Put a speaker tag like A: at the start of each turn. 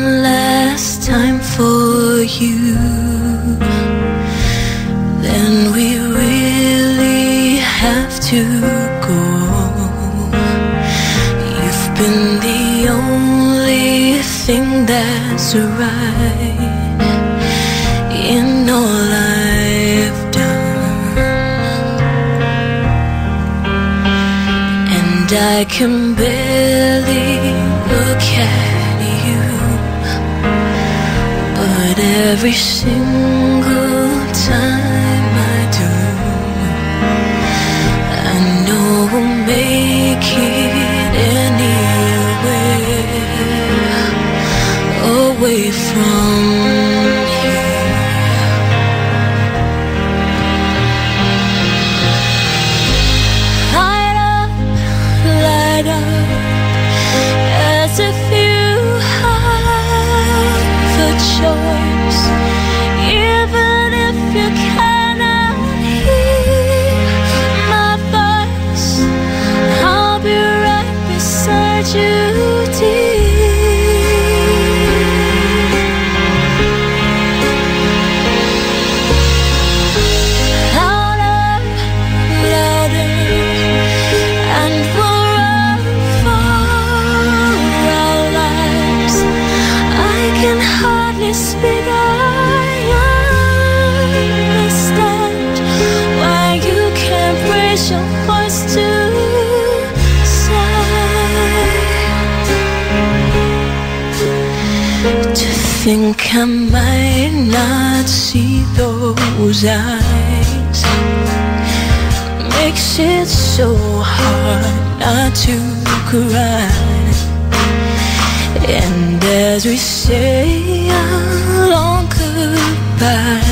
A: last time for you, then we really have to go. You've been the only thing that's right in all I've done, and I can barely look at you, but every single time I do, I know we'll make it anywhere away from here. Light up, as if you have a choice, even if you cannot hear my voice. I'll be right beside you, dear. Louder, louder, and we'll run for our lives. I can hardly speak. I understand why you can't raise your voice to say. To think I might not see those eyes makes it so hard not to cry. And as we say a long goodbye,